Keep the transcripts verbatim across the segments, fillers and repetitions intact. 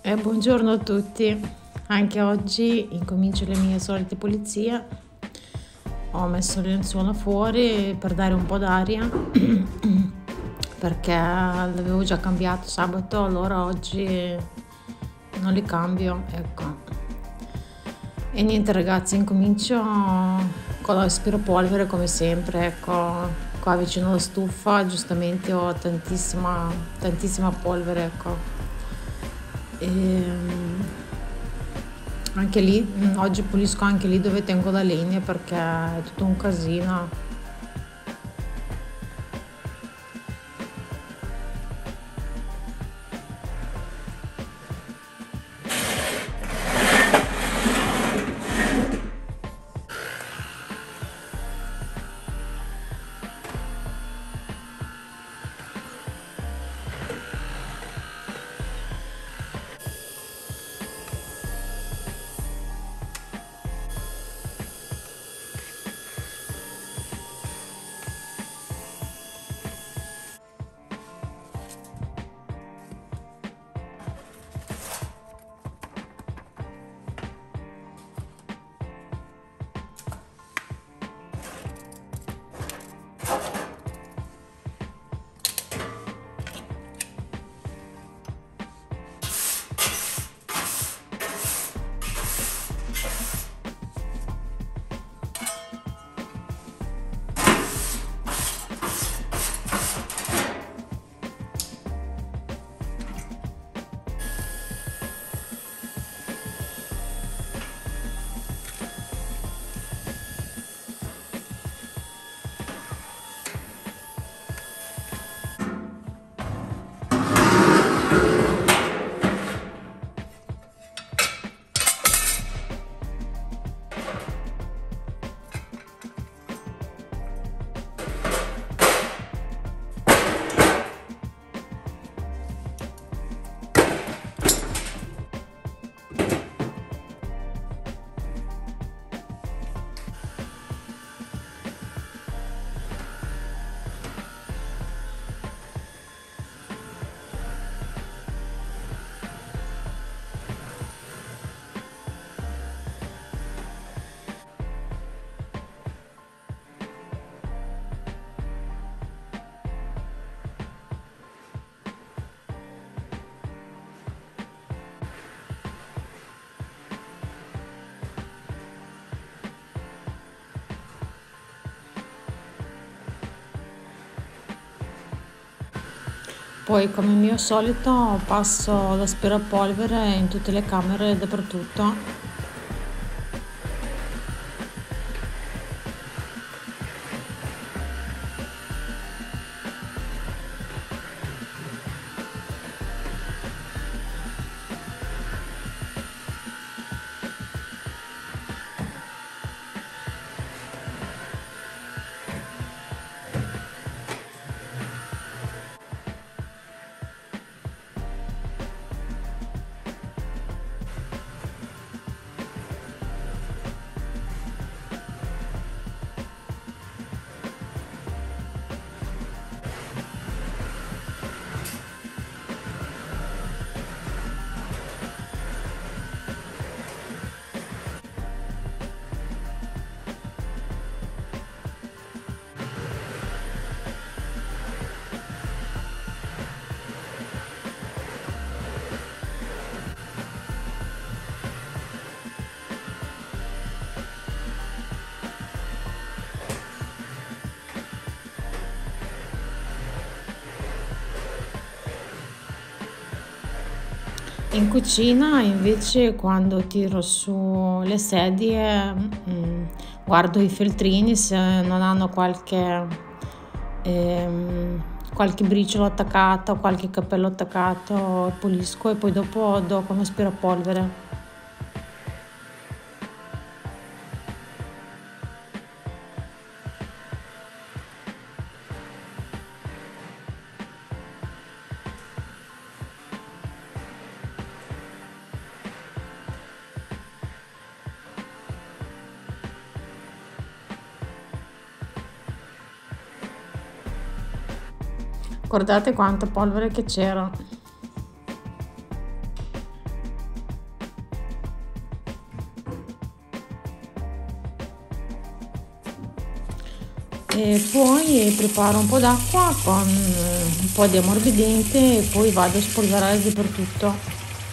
E buongiorno a tutti, anche oggi incomincio le mie solite pulizie. Ho messo le lenzuola fuori per dare un po' d'aria perché l'avevo già cambiato sabato, allora oggi non li cambio, ecco. E niente ragazzi, incomincio con l'aspirapolvere come sempre, ecco. Qua vicino alla stufa giustamente ho tantissima tantissima polvere, ecco. E anche lì oggi pulisco anche lì dove tengo la legna perché è tutto un casino. Poi come mio solito passo l'aspirapolvere in tutte le camere dappertutto. In cucina invece quando tiro su le sedie mm, guardo i feltrini se non hanno qualche, ehm, qualche briciolo attaccato, qualche cappello attaccato, pulisco e poi dopo do come aspirapolvere. Guardate quanta polvere che c'era. e poi preparo un po' d'acqua con eh, un po' di ammorbidente e poi vado a spolverare dappertutto.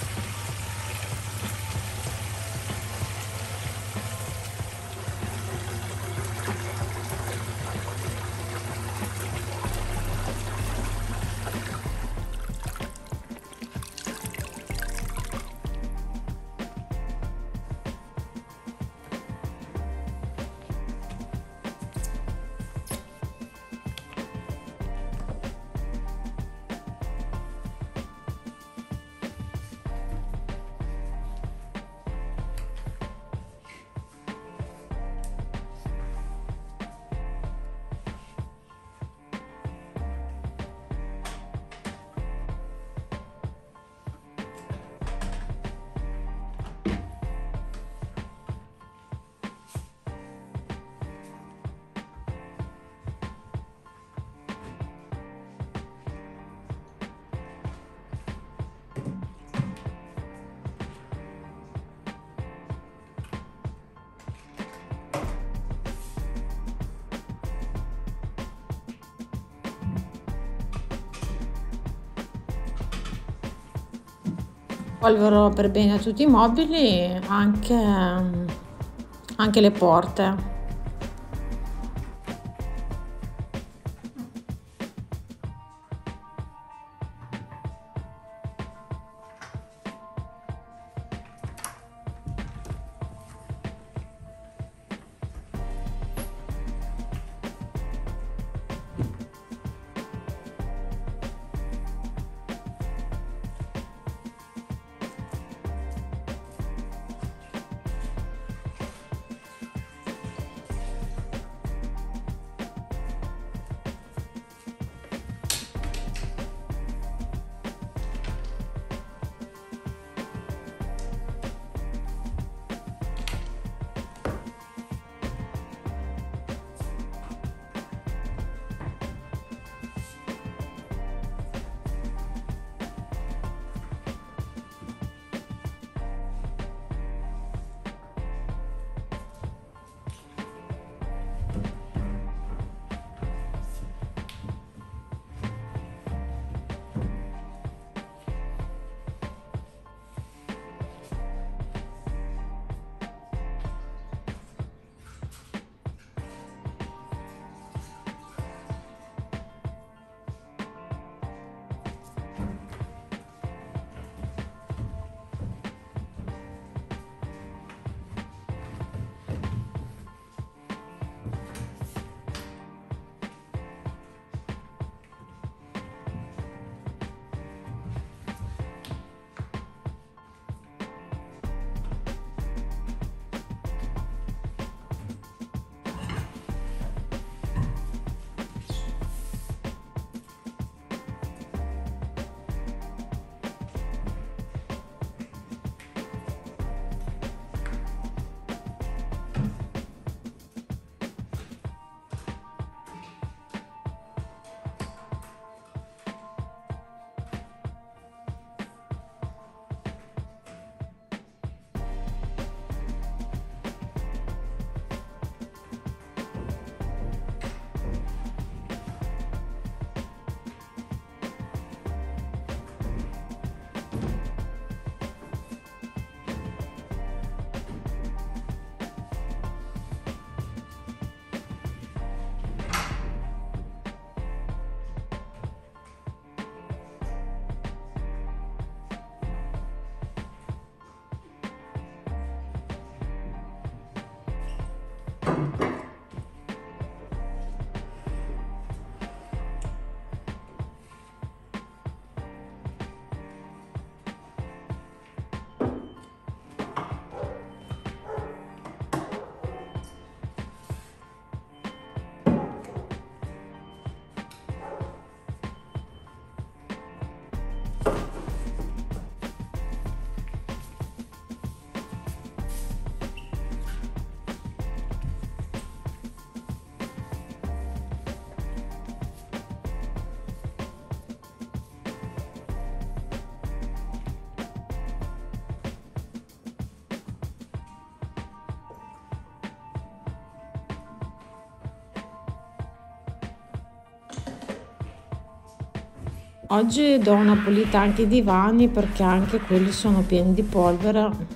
Polvero per bene tutti i mobili, anche, anche le porte. Oggi do una pulita anche ai divani perché anche quelli sono pieni di polvere.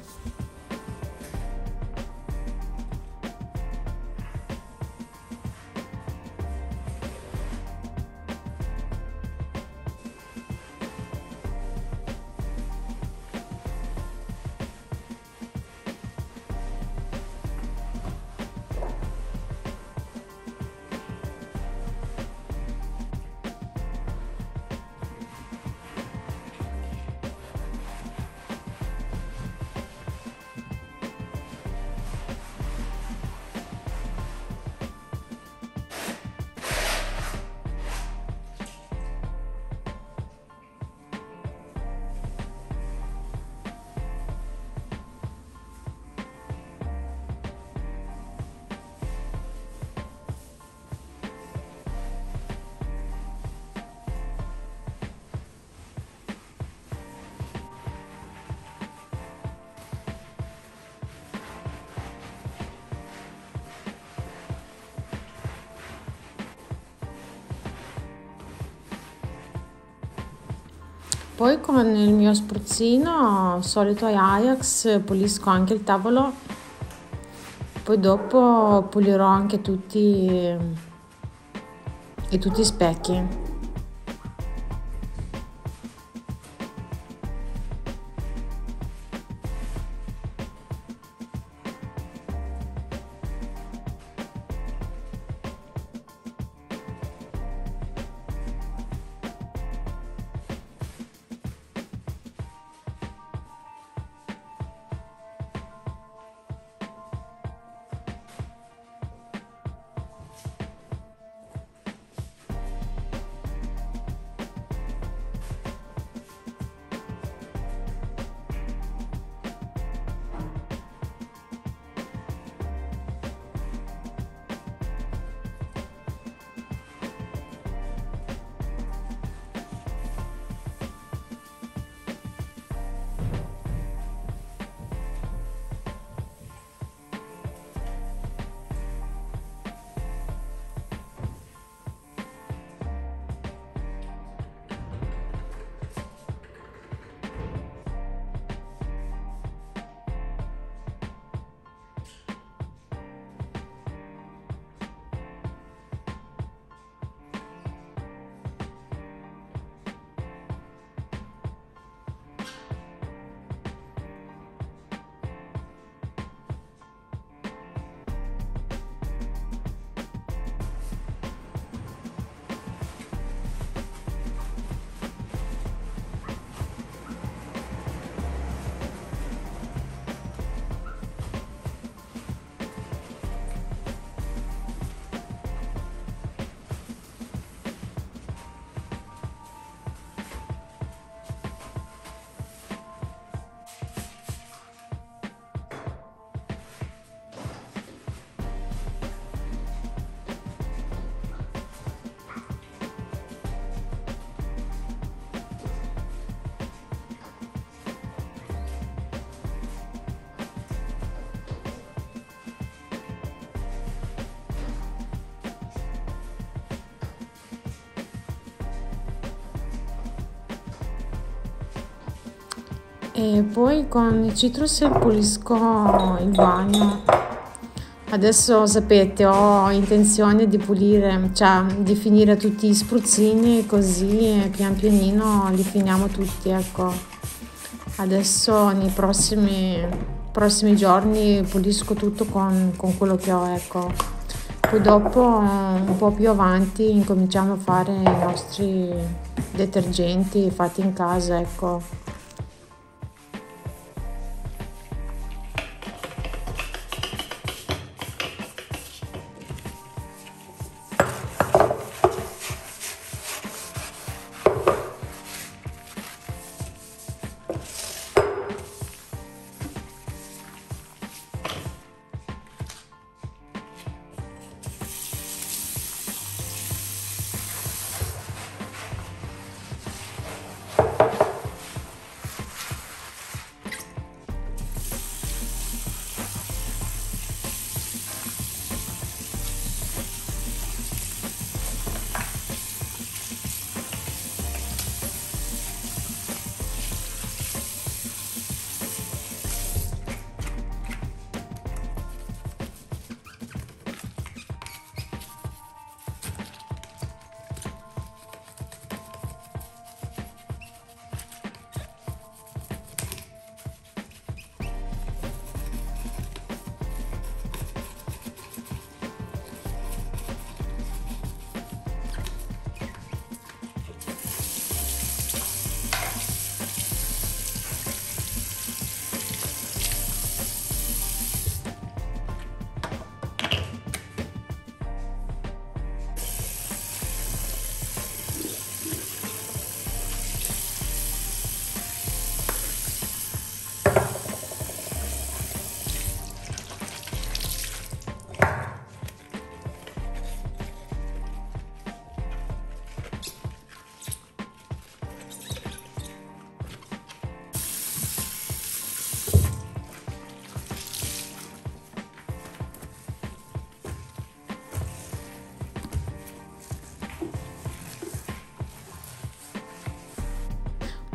Poi con il mio spruzzino solito Ajax pulisco anche il tavolo, poi dopo pulirò anche tutti e tutti i specchi. E poi con il citrus pulisco il bagno. Adesso sapete, ho intenzione di pulire, cioè di finire tutti gli spruzzini così pian pianino li finiamo tutti, ecco. Adesso nei prossimi, prossimi giorni pulisco tutto con, con quello che ho, ecco. Poi dopo un po' più avanti incominciamo a fare i nostri detergenti fatti in casa, ecco.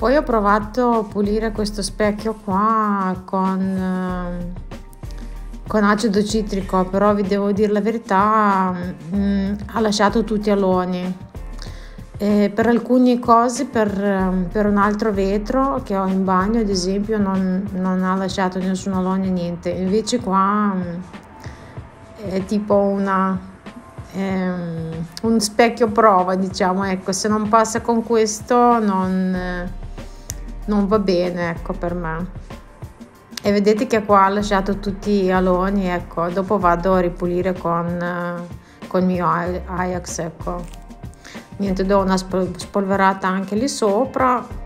Poi ho provato a pulire questo specchio qua con, eh, con acido citrico, però vi devo dire la verità, mh, ha lasciato tutti aloni. E per alcune cose, per, per un altro vetro che ho in bagno ad esempio, non, non ha lasciato nessun alone, niente. Invece qua mh, è tipo una, ehm, un specchio prova, diciamo, ecco, se non passa con questo non, eh, non va bene, ecco, per me. E vedete che qua ha lasciato tutti gli aloni, ecco, dopo vado a ripulire con, eh, con il mio Ajax, ecco. Niente, do una spolverata anche lì sopra.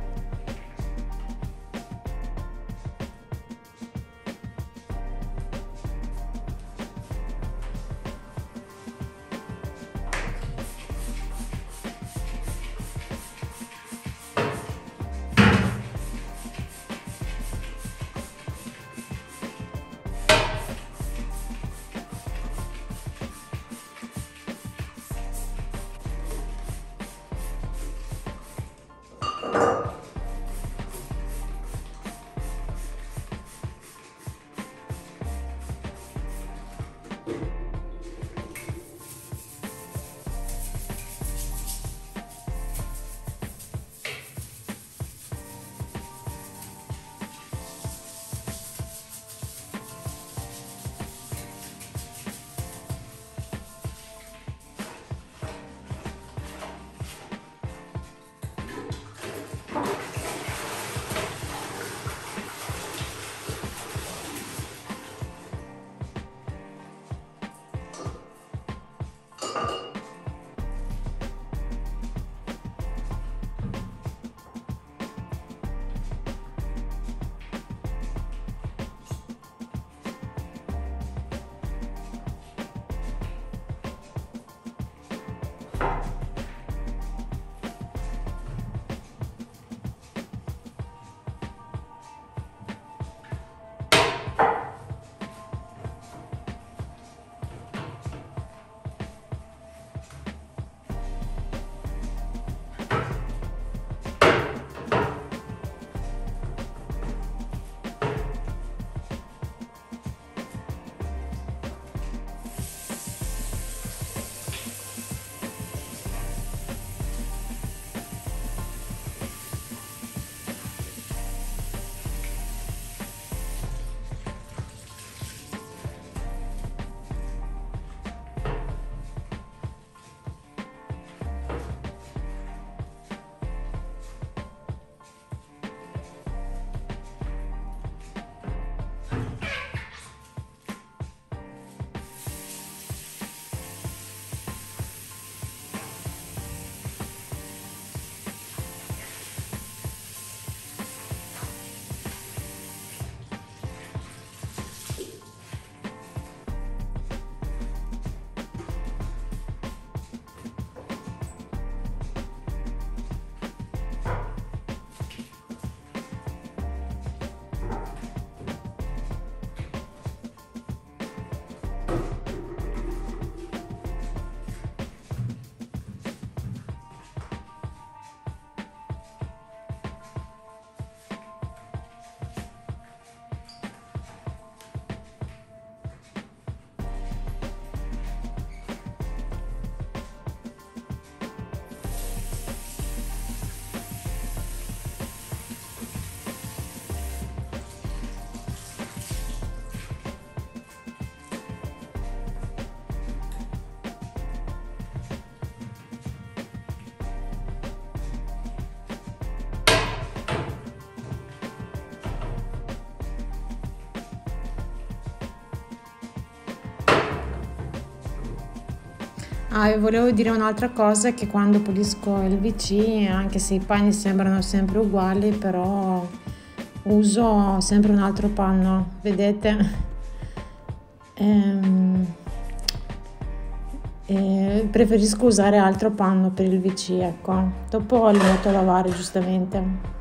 Ah, e volevo dire un'altra cosa, che quando pulisco il V C, anche se i panni sembrano sempre uguali, però uso sempre un altro panno, vedete? Ehm, e preferisco usare altro panno per il V C, ecco. Dopo li metto a lavare giustamente.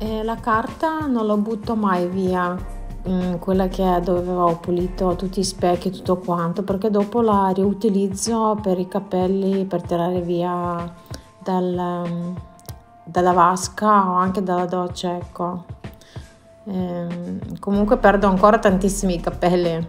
E la carta non lo butto mai via, mm, quella che è dove avevo pulito tutti i specchi e tutto quanto, perché dopo la riutilizzo per i capelli, per tirare via dal, mm, dalla vasca o anche dalla doccia, ecco. Ehm, comunque perdo ancora tantissimi capelli.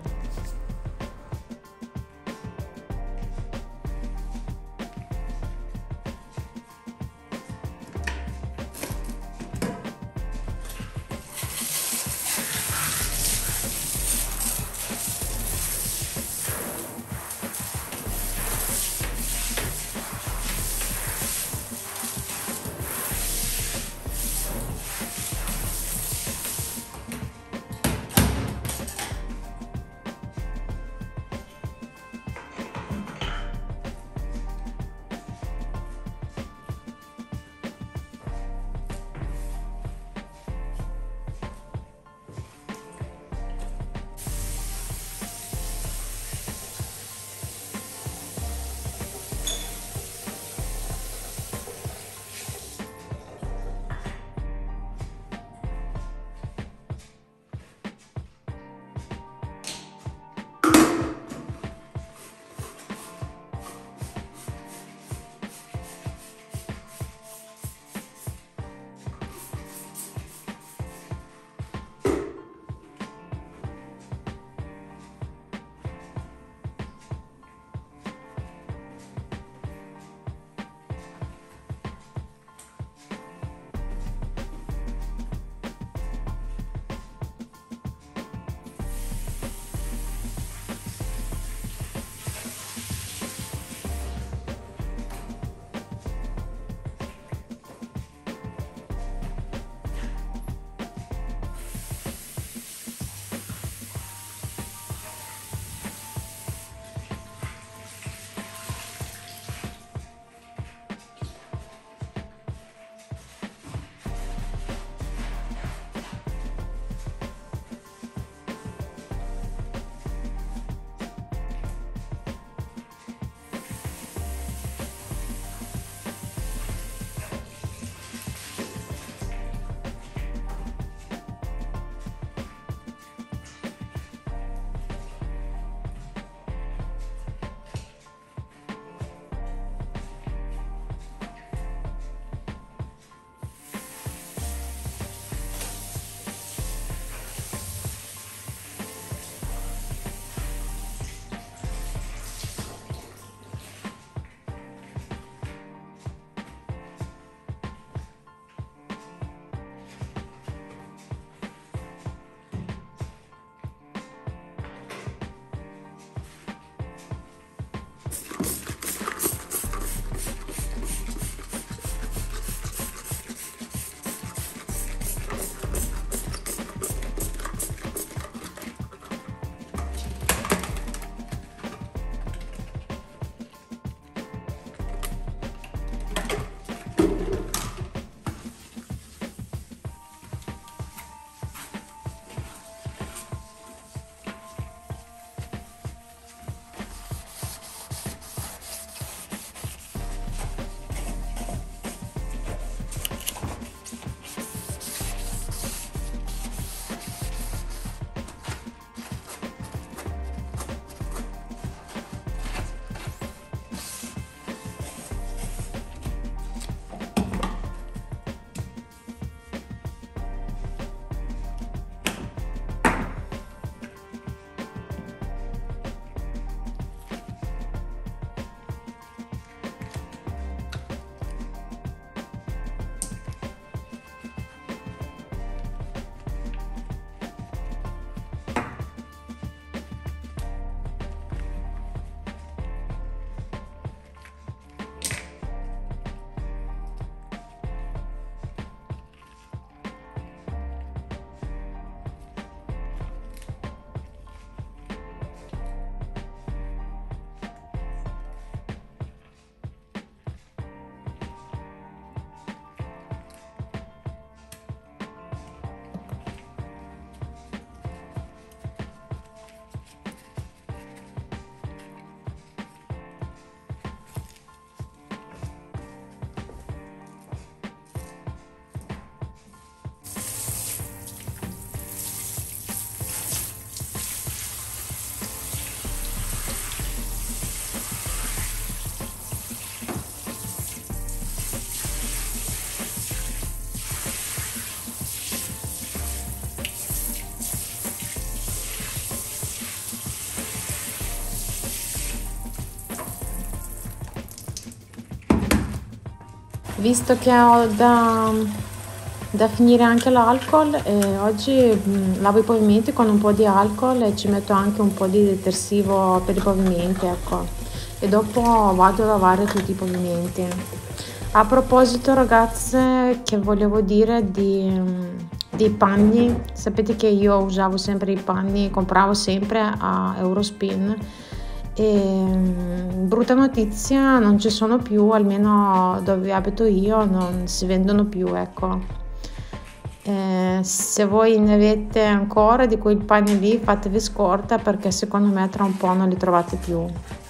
Visto che ho da, da finire anche l'alcol, eh, oggi mh, lavo i pavimenti con un po' di alcol e ci metto anche un po' di detersivo per i pavimenti, ecco, e dopo vado a lavare tutti i pavimenti. A proposito, ragazze, che volevo dire di, dei panni, sapete che io usavo sempre i panni, compravo sempre a Eurospin. E brutta notizia, non ci sono più, almeno dove abito io non si vendono più, ecco. Eh, se voi ne avete ancora di quei panni lì, fatevi scorta, perché secondo me tra un po' non li trovate più.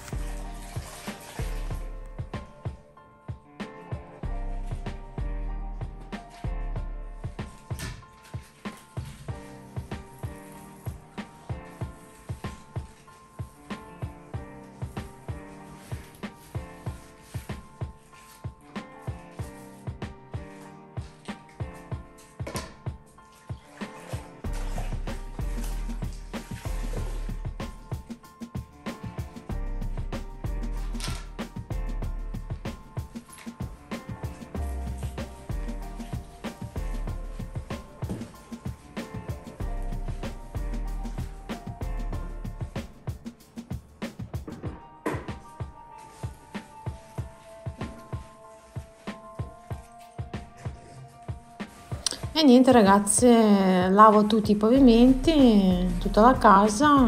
E niente, ragazze, lavo tutti i pavimenti, tutta la casa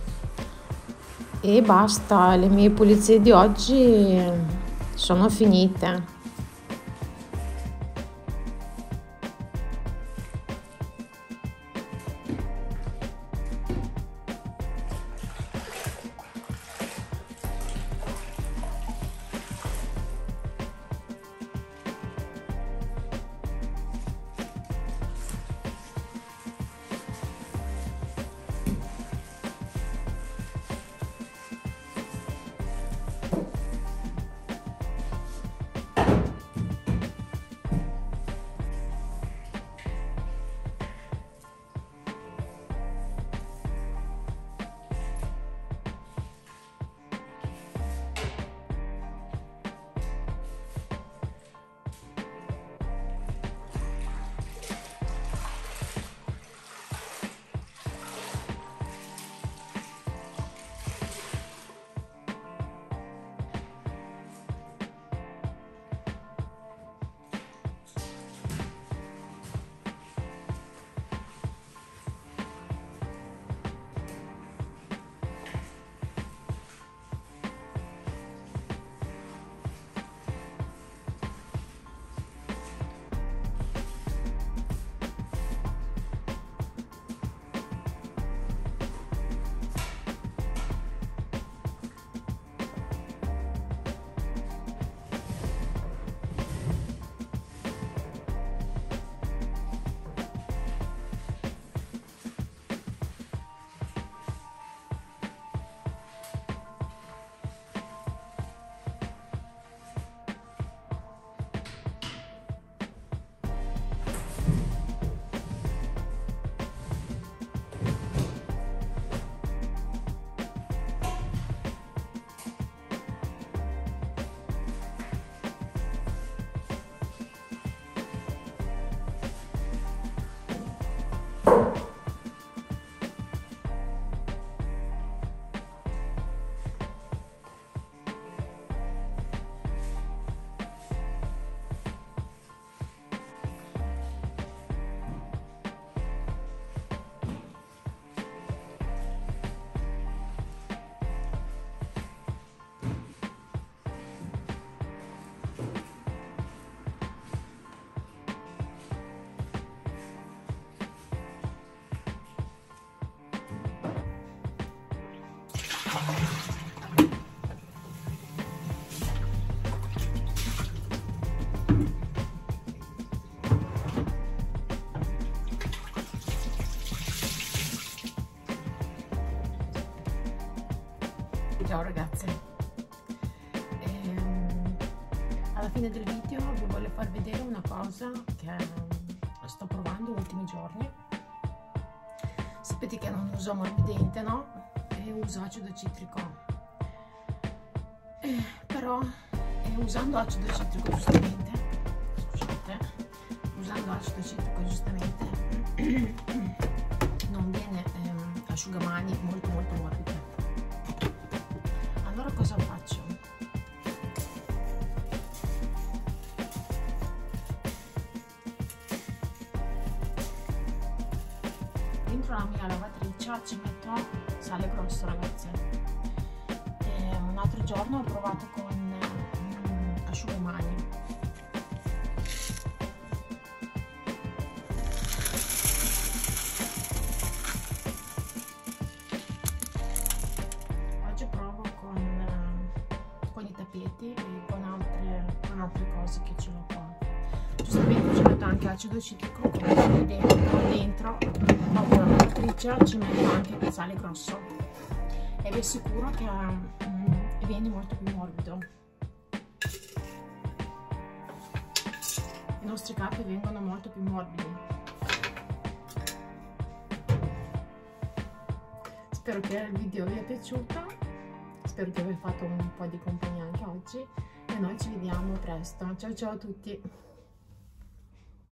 e basta. Le mie pulizie di oggi sono finite. Ciao ragazze, ehm, alla fine del video vi voglio far vedere una cosa che sto provando gli ultimi giorni. Sapete che non uso morbidente, no? E uso acido citrico, eh, però eh, usando acido citrico giustamente usando acido citrico giustamente non viene ehm, asciugamani molto molto morbido. Allora cosa faccio? Dentro la mia lavatrice ci metto sale grosso, ragazzi. E un altro giorno ho provato con mm, asciugamani. Oggi provo con, con i tappeti e con altre, con altre cose che ce l'ho qua. Giustamente ci metto anche acido citrico, come vedete dentro, dopo la lavatrice ci metto anche il sale grosso e vi assicuro che mm, viene molto più morbido. I nostri capi vengono molto più morbidi. Spero che il video vi è piaciuto, spero che vi abbia fatto un po' di compagnia anche oggi e noi ci vediamo presto. Ciao ciao a tutti!